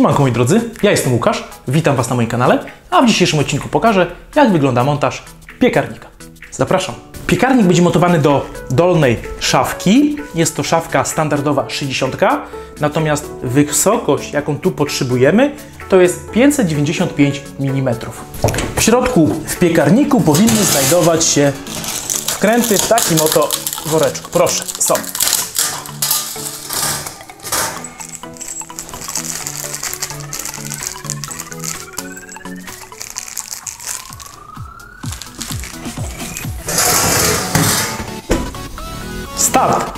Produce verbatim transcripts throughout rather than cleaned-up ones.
Siemanko moi drodzy, ja jestem Łukasz, witam Was na moim kanale, a w dzisiejszym odcinku pokażę, jak wygląda montaż piekarnika. Zapraszam. Piekarnik będzie montowany do dolnej szafki. Jest to szafka standardowa sześćdziesiąt, natomiast wysokość, jaką tu potrzebujemy, to jest pięćset dziewięćdziesiąt pięć milimetrów. W środku w piekarniku powinny znajdować się wkręty w takim oto woreczku. Proszę, są. Start!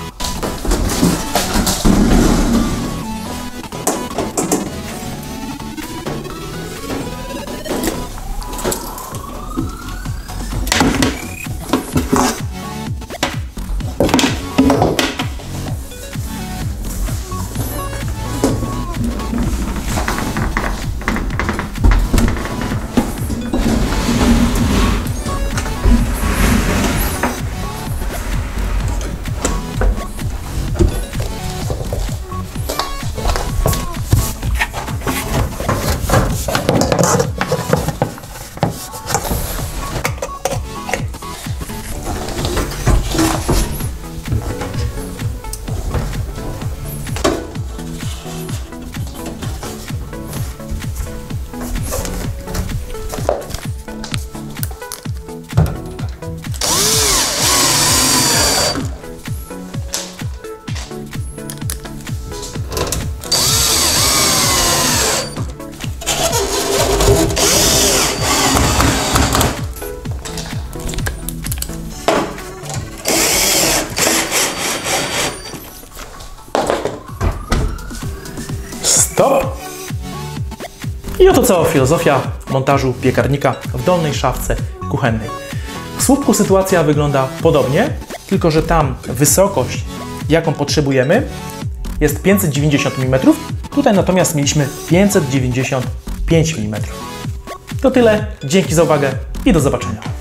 Stop! I oto cała filozofia montażu piekarnika w dolnej szafce kuchennej. W słupku sytuacja wygląda podobnie, tylko że tam wysokość, jaką potrzebujemy, jest pięćset dziewięćdziesiąt milimetrów, tutaj natomiast mieliśmy pięćset dziewięćdziesiąt pięć milimetrów. To tyle, dzięki za uwagę i do zobaczenia.